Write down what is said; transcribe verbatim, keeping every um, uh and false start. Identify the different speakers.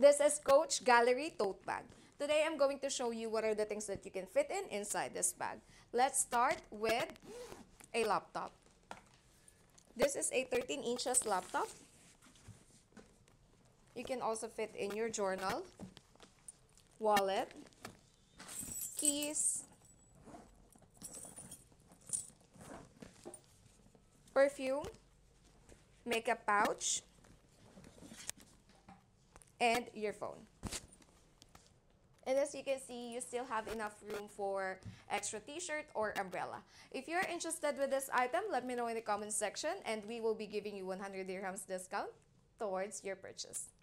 Speaker 1: This is Coach Gallery Tote Bag. Today I'm going to show you what are the things that you can fit in inside this bag. Let's start with a laptop. This is a thirteen inches laptop. You can also fit in your journal, wallet, keys, perfume, makeup pouch, and your phone. And as you can see, you still have enough room for extra t-shirt or umbrella. If you're interested with this item, let me know in the comment section and we will be giving you one hundred dirhams discount towards your purchase.